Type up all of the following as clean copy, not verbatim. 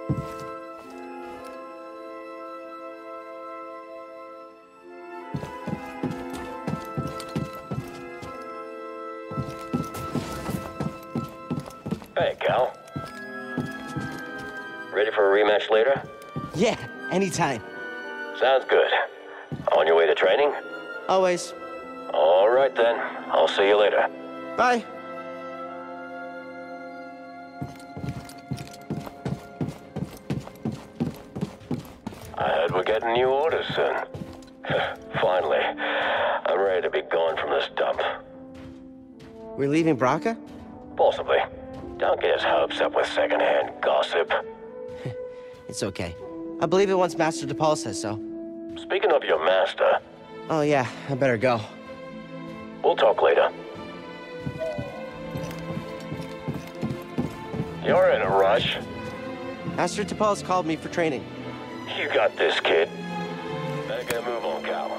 Hey, Cal. Ready for a rematch later? Yeah, anytime. Sounds good. On your way to training? Always. All right then. I'll see you later. Bye. I heard we're getting new orders soon. Finally. I'm ready to be gone from this dump. We're leaving Braca? Possibly. Don't get his hopes up with secondhand gossip. It's okay. I believe it once Master DePaul says so. Speaking of your master... Oh yeah, I better go. We'll talk later. You're in a rush. Master DePaul's called me for training. You got this, kid. Better get a move on, Cal.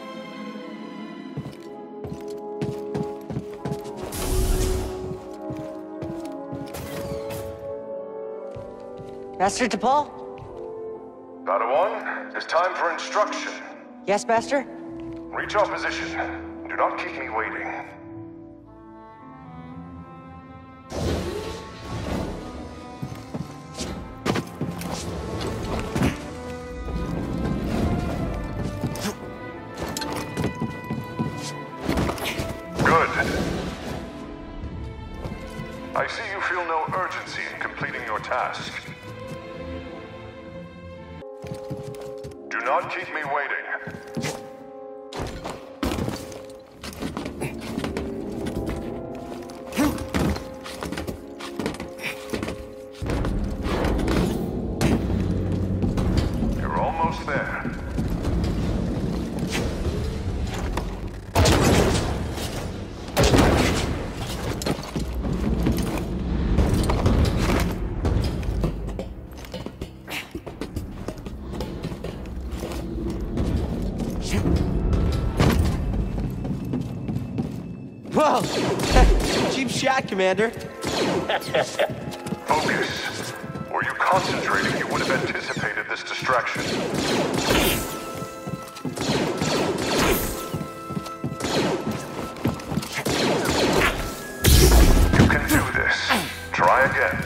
Master DePaul? Padawan, it's time for instruction. Yes, Master? Reach our position. Do not keep me waiting. Good. I see you feel no urgency in completing your task. Do not keep me waiting. You're almost there. Whoa! Cheap shot, Commander. Focus. Were you concentrating, you would have anticipated this distraction. You can do this. Try again.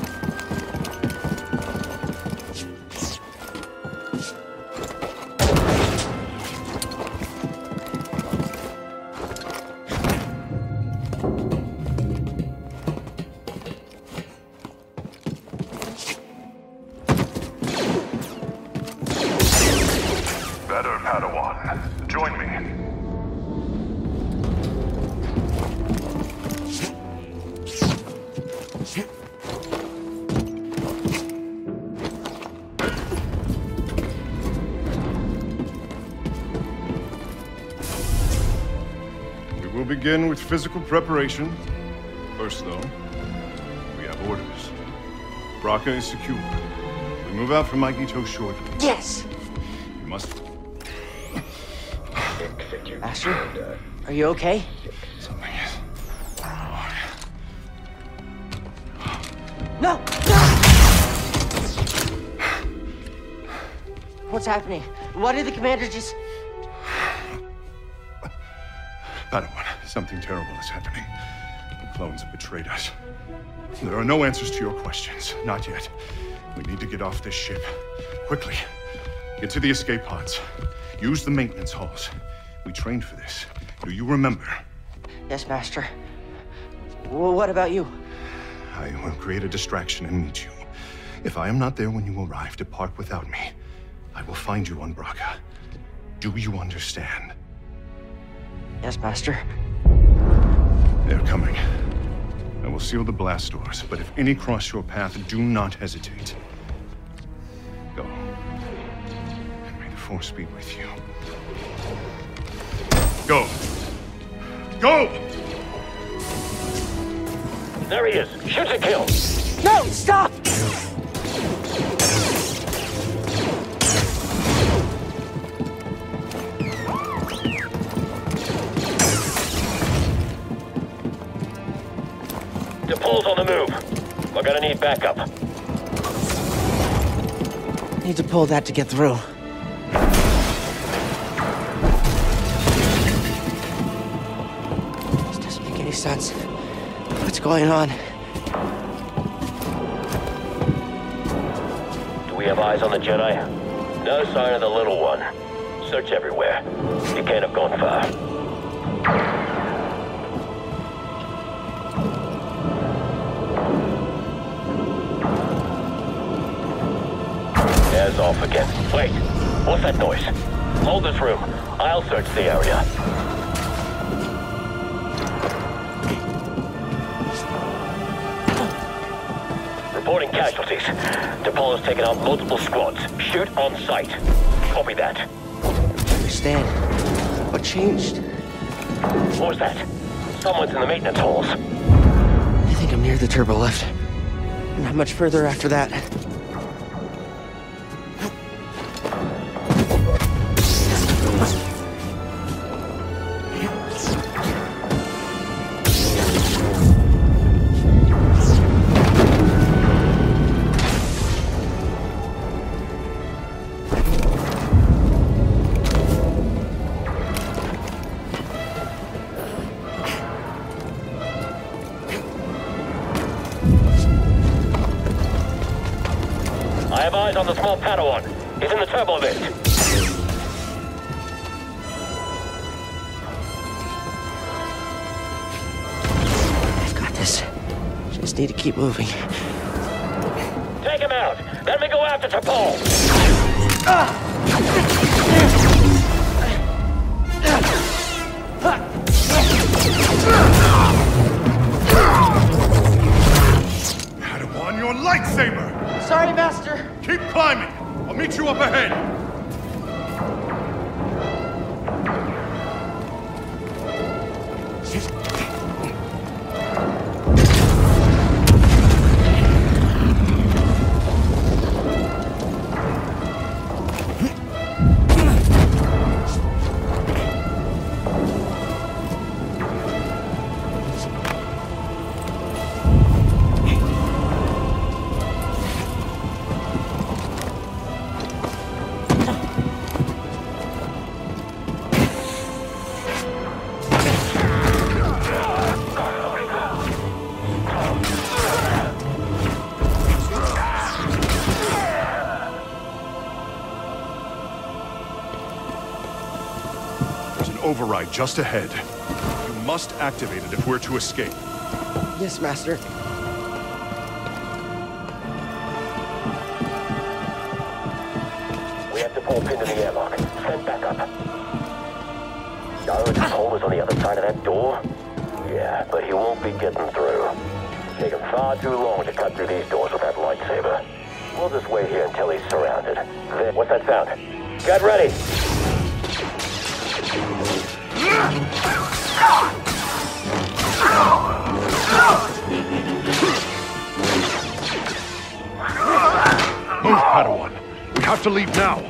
Better, Padawan. Join me. We will begin with physical preparation. First, though, we have orders. Braca is secure. We move out from Maikito shortly. Yes! You must... Master, are you okay? Something is... No! No! What's happening? Why did the commander just... Padawan, something terrible is happening. The clones have betrayed us. There are no answers to your questions. Not yet. We need to get off this ship. Quickly. Get to the escape pods. Use the maintenance halls. We trained for this. Do you remember? Yes, Master. Well, what about you? I will create a distraction and meet you. If I am not there when you arrive, depart without me. I will find you on Braca. Do you understand? Yes, Master. They're coming. I will seal the blast doors, but if any cross your path, do not hesitate. Go. And may the Force be with you. Go! Go! There he is. Shoot to kill. No, stop! DePaul's on the move. We're gonna need backup. need to pull that to get through. This doesn't make any sense. What's going on? Do we have eyes on the Jedi? No sign of the little one. Search everywhere. You can't have gone far. Air's off again. Wait, what's that noise? Hold this room. I'll search the area. Reporting casualties. T'Pol's taken out multiple squads. Shoot on sight. Copy that. Understand. What changed? What was that? Someone's in the maintenance halls. I think I'm near the turbo lift. Not much further after that. I have eyes on the small Padawan. He's in the turbo lift. I've got this. Just need to keep moving. Take him out. Let me go after T'Pol. Padawan, your lightsaber! Sorry, Master. Keep climbing. I'll meet you up ahead. Override just ahead. You must activate it if we're to escape. Yes, Master. We have T'Pol pinned in the airlock. Send back up. T'Pol is on the other side of that door? Yeah, but he won't be getting through. Take him far too long to cut through these doors with that lightsaber. We'll just wait here until he's surrounded. Then, what's that sound? Get ready! Move, Padawan. We have to leave now.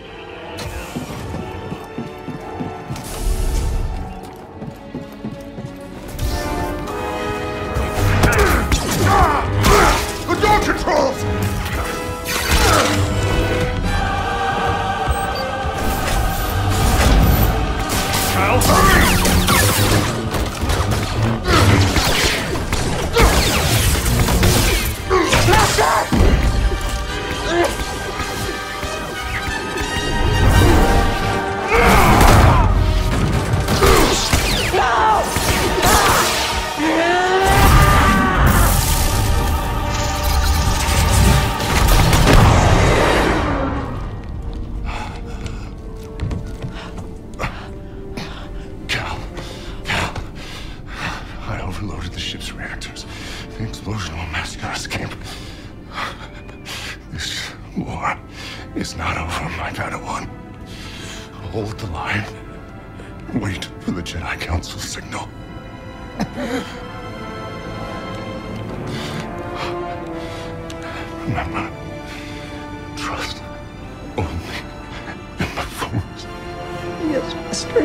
The door controls! Cal, hurry! Overloaded the ship's reactors. The explosion will mask our escape. This war is not over, my Padawan. Hold the line. Wait for the Jedi Council signal. Remember, trust only in the Force. Yes, Master.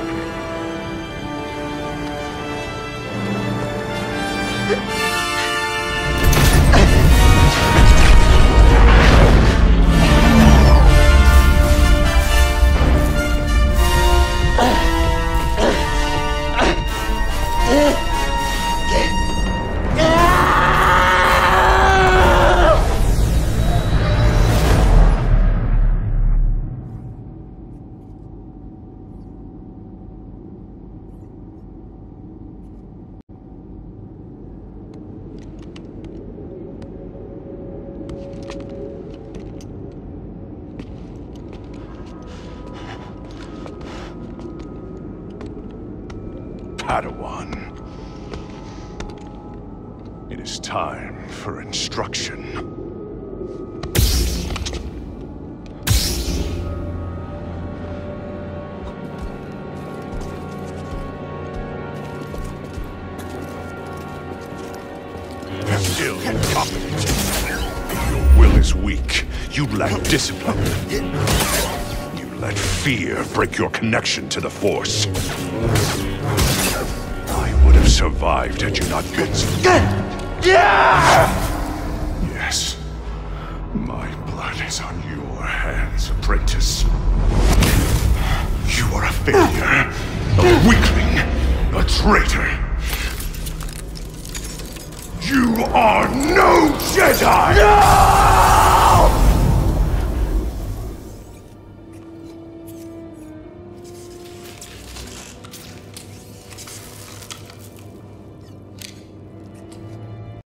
Padawan. It is time for instruction. Still incompetent. Your will is weak. You lack discipline. You let fear break your connection to the Force. I would have survived had you not been so... Yes. My blood is on your hands, apprentice. You are a failure, a weakling, a traitor. You are no Jedi!